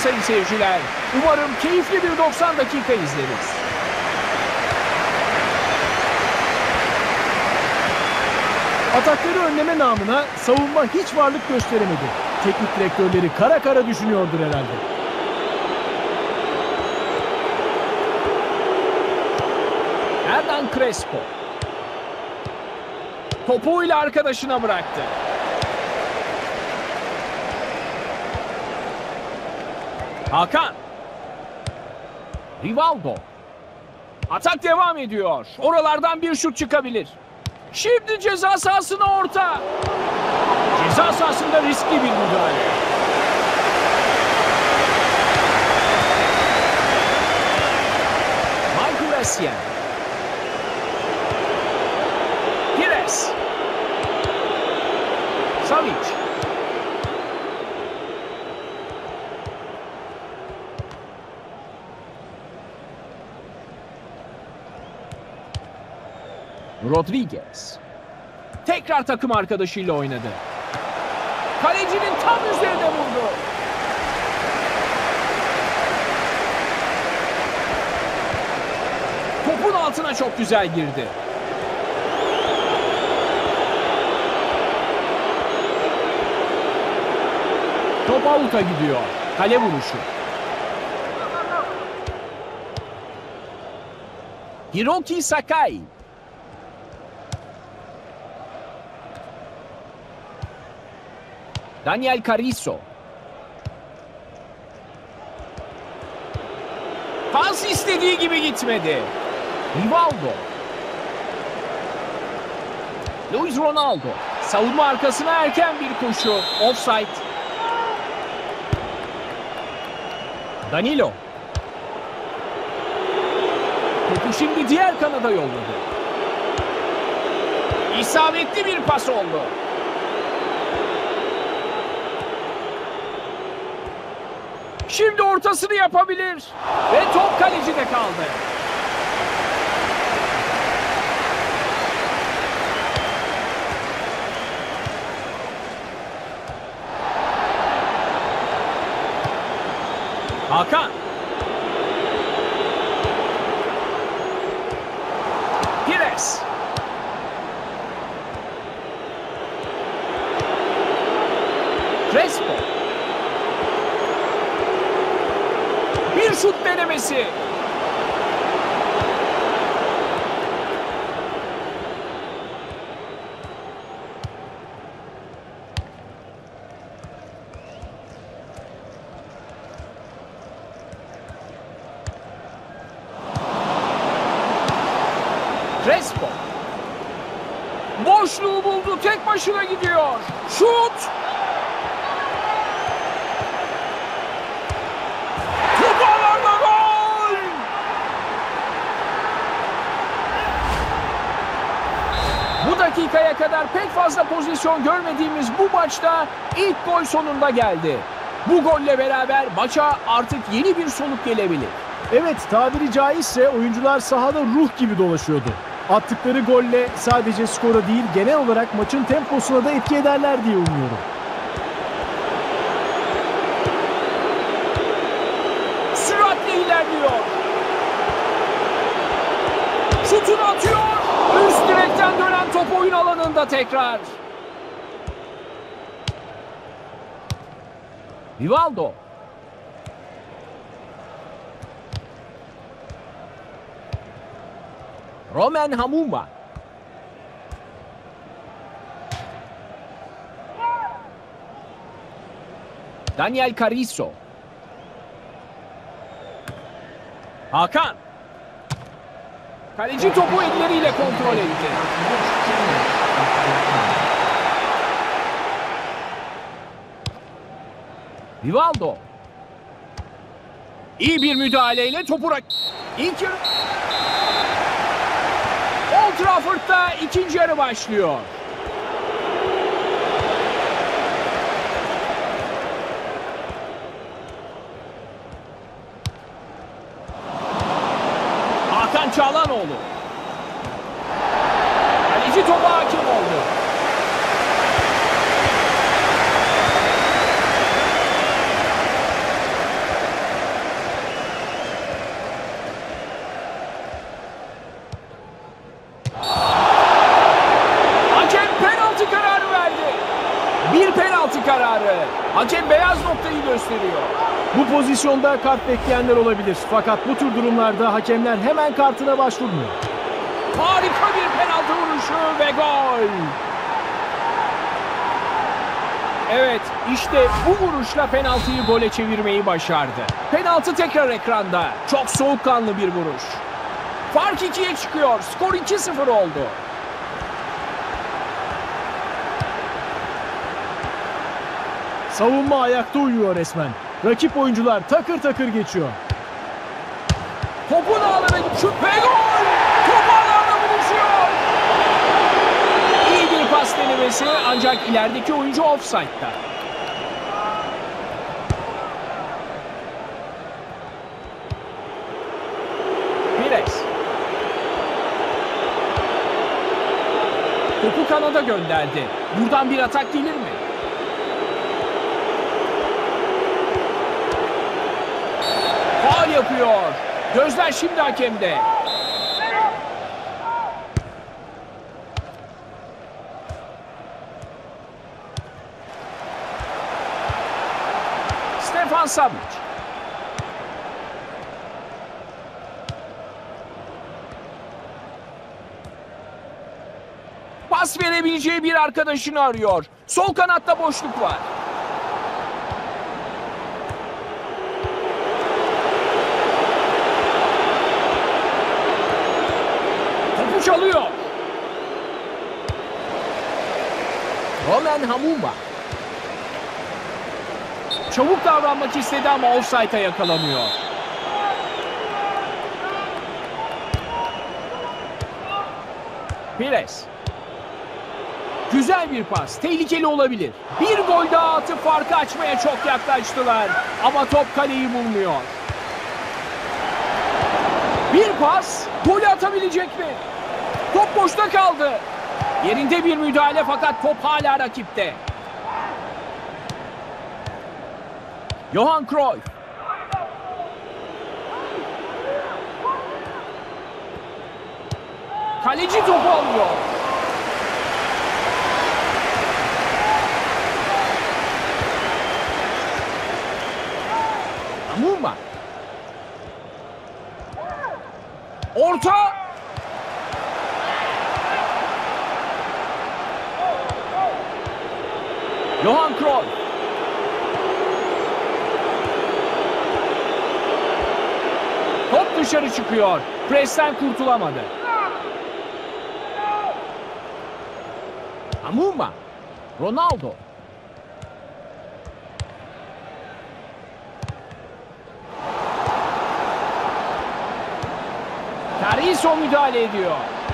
sayın seyirciler. Umarım keyifli bir 90 dakika izleriz. Atakları önleme namına savunma hiç varlık gösteremedi. Teknik direktörleri kara kara düşünüyordur herhalde. Hernan Crespo. Topuyla arkadaşına bıraktı. Hakan. Rivaldo. Atak devam ediyor. Oralardan bir şut çıkabilir. Şimdi ceza sahasına orta. Ceza sahasında riskli bir müdahale. Michael Essien. Pires. Savic. Rodriguez. Tekrar takım arkadaşıyla oynadı. Kalecinin tam üzerine vurdu. Topun altına çok güzel girdi. Top out'a gidiyor. Kale vuruşu. Hiroki Sakai. Daniel Carrizo. Pas istediği gibi gitmedi. Rivaldo. Luis Ronaldo. Savunma arkasına erken bir koşu. Offside. Danilo. Topu şimdi diğer kanada yolladı. İsabetli bir pas oldu. Şimdi ortasını yapabilir. Ve top kalecide kaldı. Hakan. Pires. Crespo. Bir şut denemesi. Crespo. Boşluğu buldu. Tek başına gidiyor. Şut. Bu dakikaya kadar pek fazla pozisyon görmediğimiz bu maçta ilk gol sonunda geldi. Bu golle beraber maça artık yeni bir soluk gelebilir. Evet, tabiri caizse oyuncular sahada ruh gibi dolaşıyordu. Attıkları golle sadece skora değil genel olarak maçın temposuna da etki ederler diye umuyorum. Süratle ilerliyor. Şutunu atıyor. Üst direkten dönen top oyun alanında tekrar. Rivaldo. Roman Hamuma. Daniel Carrizo. Hakan. Kaleci topu elleriyle kontrol etti. Rivaldo. İyi bir müdahaleyle topu İlk yarı... Old Trafford'da ikinci yarı başlıyor. Hakan Çalhanoğlu. Kaleci topa hakim oldu. pozisyonda kart bekleyenler olabilir. Fakat bu tür durumlarda hakemler hemen kartına başvurmuyor. Harika bir penaltı vuruşu ve gol. Evet, işte bu vuruşla penaltıyı gole çevirmeyi başardı. Penaltı tekrar ekranda. Çok soğukkanlı bir vuruş. Fark 2'ye çıkıyor. Skor 2-0 oldu. Savunma ayakta uyuyor resmen. Rakip oyuncular takır takır geçiyor. Topun ağlarına şut ve gol! Top ağlarla buluşuyor. İyi bir pas denemesi ancak ilerideki oyuncu offside'da. Pires. Topu kanada gönderdi. Buradan bir atak gelir mi? Faul yapıyor. Gözler şimdi hakemde. Stefan Savic. Pas verebileceği bir arkadaşını arıyor. Sol kanatta boşluk var. Topu çalıyor. Romain Hamouma. Çabuk davranmak istedi ama offside'a yakalanıyor. Pires. Güzel bir pas. Tehlikeli olabilir. Bir gol daha atıp farkı açmaya çok yaklaştılar. Ama top kaleyi bulmuyor. Bir pas. Golü atabilecek mi? Top boşta kaldı. Yerinde bir müdahale fakat top hala rakipte. Johan Cruyff. Kaleci topu alıyor. Hamouma. Orta. Johan Cruyff. Top dışarı çıkıyor. Presten kurtulamadı. Hamouma. Ronaldo. Tariso müdahale ediyor.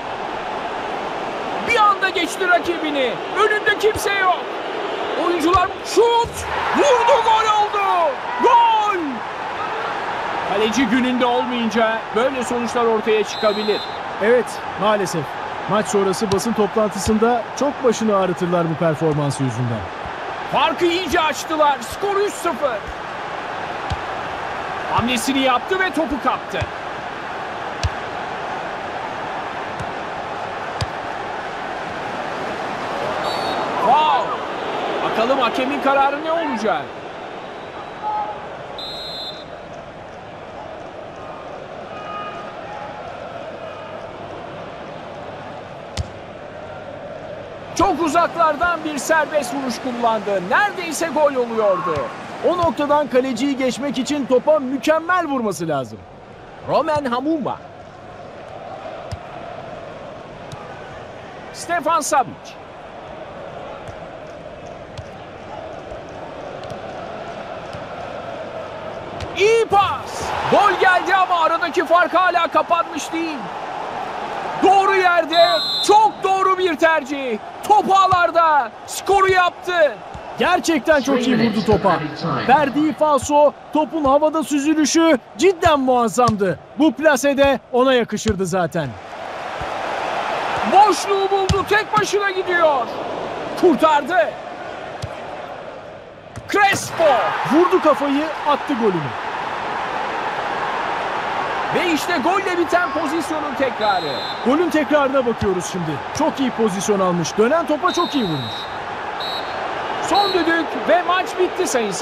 Bir anda geçti rakibini. Önünde kimse yok. Oyuncular şut. Vurdu, gol oldu. Gol. Kaleci gününde olmayınca böyle sonuçlar ortaya çıkabilir. Evet, maalesef. Maç sonrası basın toplantısında çok başını ağrıtırlar bu performansı yüzünden. Farkı iyice açtılar. Skor 3-0. Hamlesini yaptı ve topu kaptı. Wow! Bakalım hakemin kararı ne olacak? Çok uzaklardan bir serbest vuruş kullandı. Neredeyse gol oluyordu. O noktadan kaleciyi geçmek için topa mükemmel vurması lazım. Romain Hamouma. Stefan Savic. İyi pas. Gol geldi ama aradaki fark hala kapanmış değil. Doğru yerde, çok doğru bir tercih. Top ağlarda, skoru yaptı. Gerçekten çok iyi vurdu topa. Verdiği falso, topun havada süzülüşü cidden muazzamdı. Bu plasede ona yakışırdı zaten. Boşluğu buldu, tek başına gidiyor. Kurtardı. Crespo. Vurdu kafayı, attı golünü. Ve işte golle biten pozisyonun tekrarı. Golün tekrarına bakıyoruz şimdi. Çok iyi pozisyon almış. Dönen topa çok iyi vurmuş. Son düdük ve maç bitti sayın